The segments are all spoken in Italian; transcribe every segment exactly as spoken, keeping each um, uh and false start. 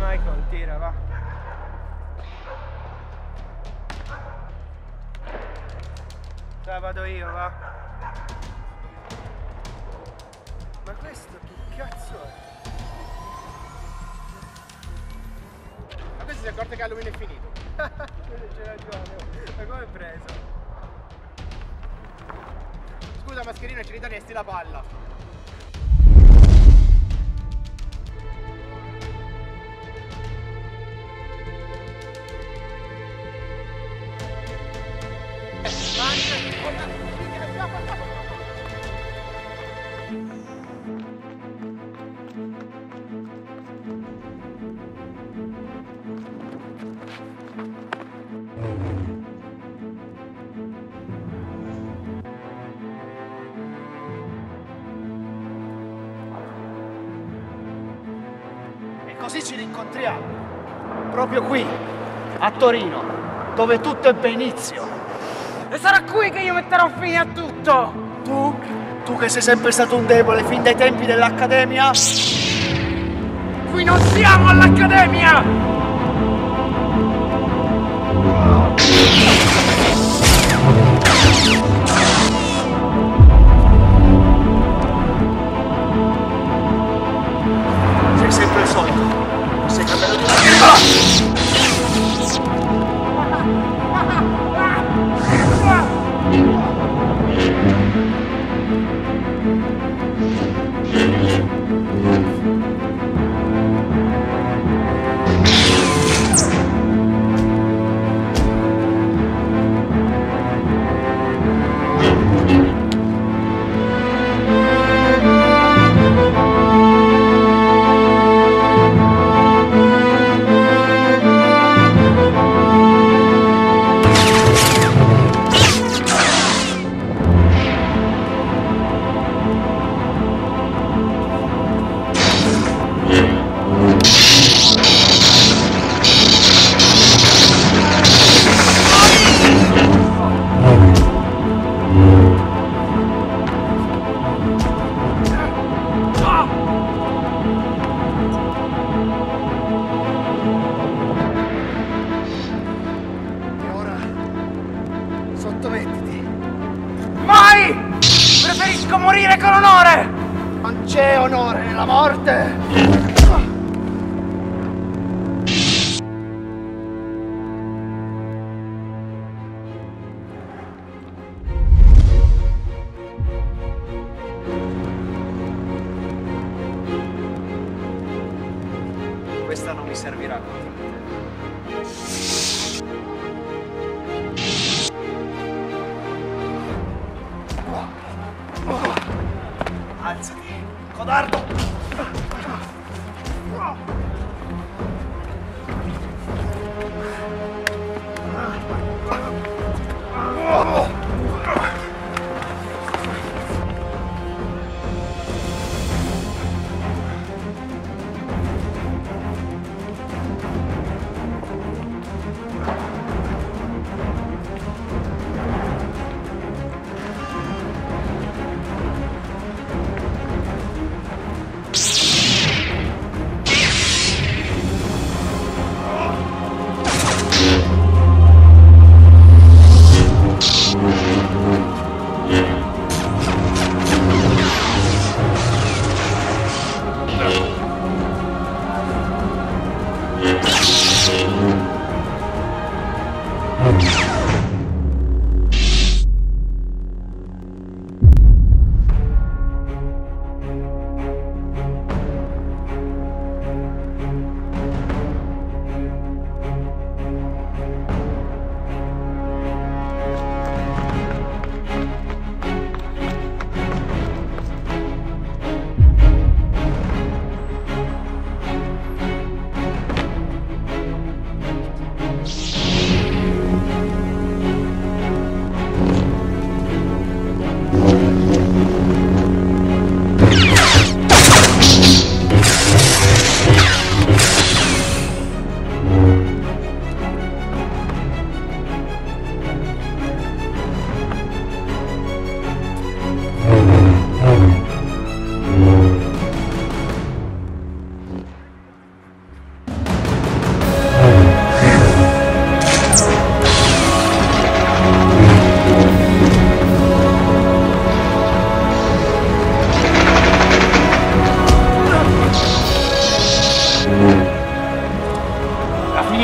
Michael, tira, va. Dai, vado io, va. Ma questo che cazzo è? Ma questo si è accorto che l'allumino è finito. C'è ragione, ma come hai preso? Scusa mascherino, ci ridaresti la palla. E così ci rincontriamo, proprio qui, a Torino, dove tutto ebbe inizio. E sarà qui che io metterò fine a tutto! Tu? Tu che sei sempre stato un debole fin dai tempi dell'Accademia? Qui non siamo all'Accademia! Sei sempre il solito. Sei cambiato di una... Sottomettiti. Mai! Preferisco morire con onore! Non c'è onore nella morte! Questa non mi servirà contro te. Alzati, codardo!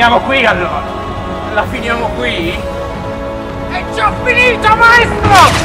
finiamo qui allora? La finiamo qui? È già finita, maestro!